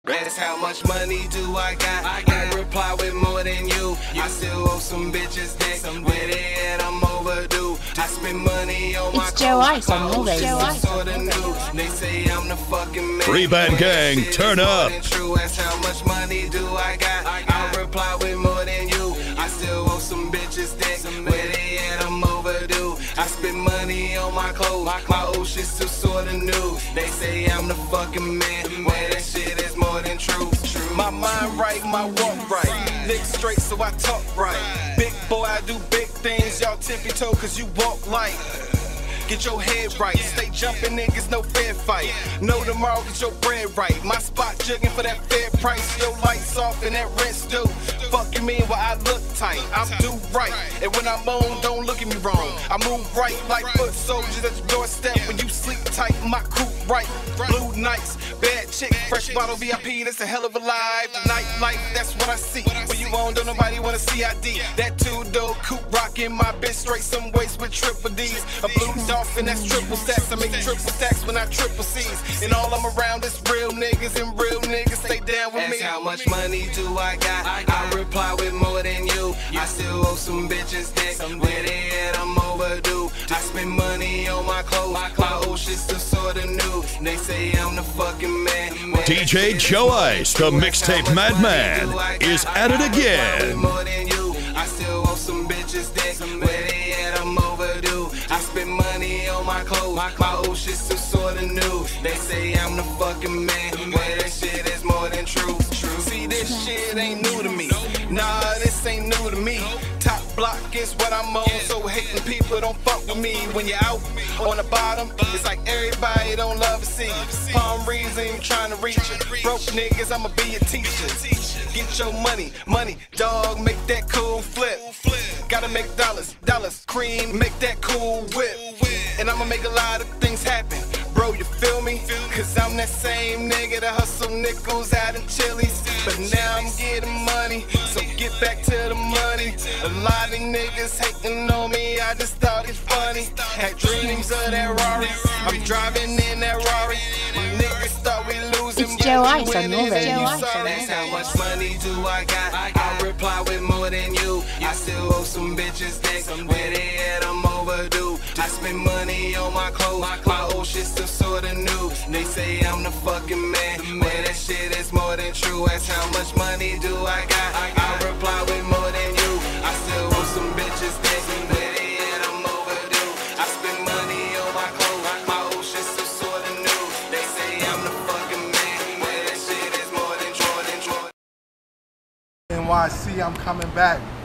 That's how much money do I got? I reply with more than you. I still owe some bitches that with it and I'm overdue. I spend money on my Joe Ice on the radio. They say I'm the fucking man. Free Band Gang, turn up. That's how much money do I got? I reply with more than you. I still owe some bitches that with it and I'm overdue. I spend money on my clothes. My old shit still sorta new. They say I'm the fucking man. Well, that shit is more than true. My mind right, my walk right. Lick straight so I talk right. Big boy, I do big things. Y'all tippy toe cause you walk light. Get your head right, stay jumping niggas, no fair fight. Know tomorrow, get your bread right. My spot jugging for that fair price. Your lights off and that rent's due. Fuck you mean while I look tight, I'm do right. And when I'm on, don't look at me wrong. I move right like foot soldiers at your doorstep. When you sleep tight, my coupe right. Blue nights, bad chick, fresh bottle VIP, that's a hell of a life. Nightlife, that's what I see. When you on, don't nobody wanna see ID. That two-door coupe rockin' my bitch straight some waist with triple D's. A blue dolphin, that's triple stacks. I make triple stacks when I triple C's. And all I'm around is real niggas, and real niggas stay down with me. That's how much money do I got? I reply with more than you. I still owe some bitches that with it and I'm overdue. I spend money on my clothes. My old shit still sorta new. They say I'm the fucking man. DJ Joe Ice, the mixtape madman, is at it again. More than you. I still owe some bitches that with it and I'm overdue. I spend money on my clothes. My old shit still sorta new. They say I'm the fucking man. Well, that shit is more than true. See, this shit ain't new to me. Nah, this ain't new to me. Top block is what I'm on, so hating people don't fuck with me. When you're out on the bottom, it's like everybody don't love to see you. Palm reads ain't even trying to reach you. Broke niggas, I'ma be a teacher. Get your money, dog, make that cool flip. Gotta make dollars, cream, make that cool whip. And I'ma make a lot of things happen. Bro, you feel me? Cause I'm that same nigga that hustle nickels out in Chili's. But now I'm getting money, so get back to the money. A lot of niggas hating on me, I just thought it's funny. Had dreams of that Rari, I'm driving in that Rari. Niggas thought we losing, it's Joe Ice on the radio. That's how much money do I got? I reply with more than you. I still owe some bitches that with it and I'm overdue. I spend money on my clothes. My old shit still sorta new. They say I'm the fucking man. Well, that shit is more than true. That's how much money do I got? I reply with more than you. I still owe some bitches that with it and I'm overdue. I spend money on my clothes. My old shit still sorta new. They say I'm the fucking man. Well, that shit is more than true. NYC, I'm coming back.